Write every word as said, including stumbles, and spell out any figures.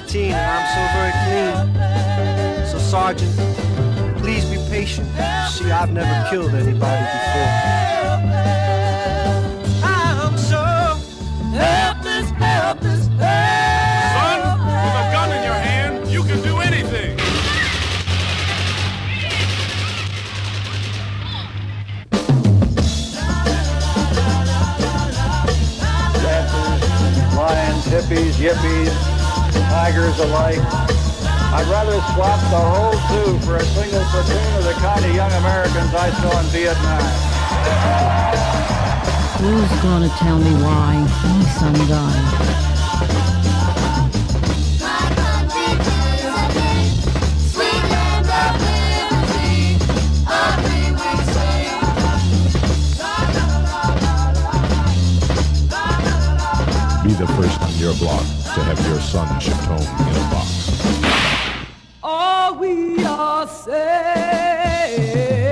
nineteen and I'm so very clean. So Sergeant, please be patient. You see, I've never killed anybody before. I'm so helpless, helpless, helpless. Son, with a gun in your hand, you can do anything. Lions, hippies, yippies, tigers alike. I'd rather swap the whole zoo for a single platoon of the kind of young Americans I saw in Vietnam. Who's gonna tell me why my son died? Be the first on your block to have your son shipped home in a box. All we are saying.